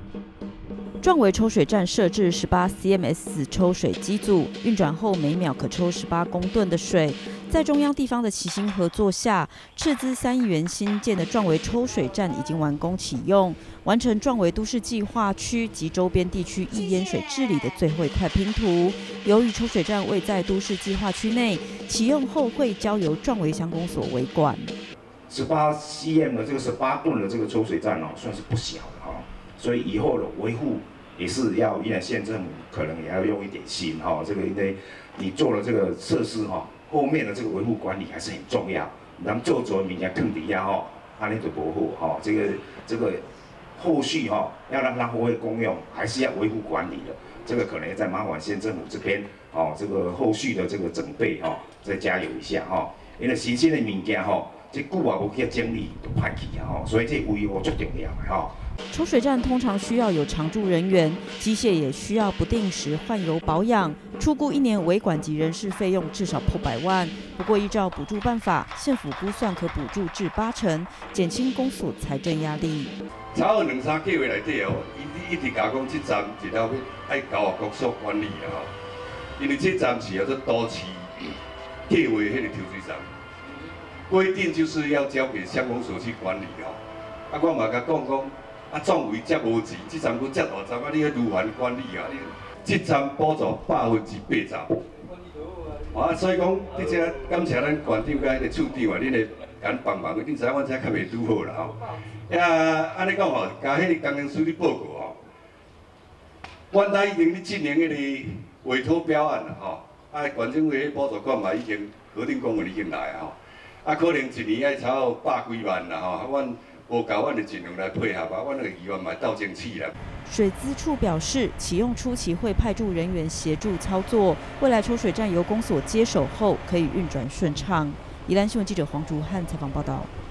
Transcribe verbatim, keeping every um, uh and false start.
壮围抽水站设置十八 C M S 抽水机组，运转后每秒可抽十八公吨的水。在中央地方的齐心合作下，斥资三亿元新建的壮围抽水站已经完工启用，完成壮围都市计划区及周边地区易淹水治理的最后一块拼图。由于抽水站位在都市计划区内，启用后会交由壮围乡公所维管。 十八 C M 的这个十八吨的这个抽水站哦，算是不小的哈、哦，所以以后的维护也是要，宜兰县政府可能也要用一点心哈、哦。这个因为你做了这个设施哈、哦，后面的这个维护管理还是很重要。咱做做物件更底下哈，安尼就不好哈。这个这个后续哈、哦，要让它发挥功用，还是要维护管理的。这个可能在麻烦县政府这边哦，这个后续的这个准备哈、哦，再加油一下哈、哦。因为新鲜的物件哈。这久啊无去整理就歹去啊吼，所以这维护最重要的吼。 抽水站通常需要有常驻人员，机械也需要不定时换油保养，初估一年维管及人事费用至少破百万。不过依照补助办法，县府估算可补助至八成，减轻公所财政压力。 差不多两三个月内底哦，伊一直甲我讲，这站一了要爱交予国所管理啦吼，因为这站是叫做都市计划迄个抽水站。规定就是要交给乡公所去管理哦。啊，我嘛甲讲讲，啊，壮围遮无钱，这站佫遮大站，啊，你去如何管理啊？你这站补助百分之八十。啊，所以讲，你这感谢咱县长甲迄个处长啊，你来甲帮忙，你知影阮遮较袂拄好啦吼。呀，安尼讲吼，甲迄个工程师咧报告吼，阮台已经咧进行迄个委托标案啦吼，啊，县政府迄补助款嘛已经核定公文已经来啊吼。啊，可能一年爱差不多百几万啦吼，阮无够，阮就尽量来配合吧，阮那个议员嘛斗争气啦。 水资处表示，启用初期会派驻人员协助操作，未来抽水站由公所接手后可以运转顺畅。宜兰新闻记者黄竹汉采访报道。